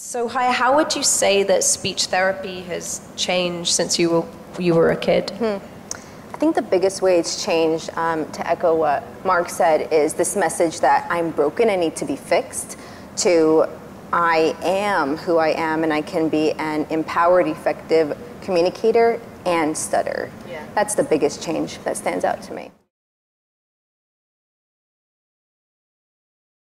So, Chaya, how would you say that speech therapy has changed since you were a kid? I think the biggest way it's changed, to echo what Mark said, is this message that I'm broken and need to be fixed, to I am who I am and I can be an empowered, effective communicator and stutter. Yeah. That's the biggest change that stands out to me.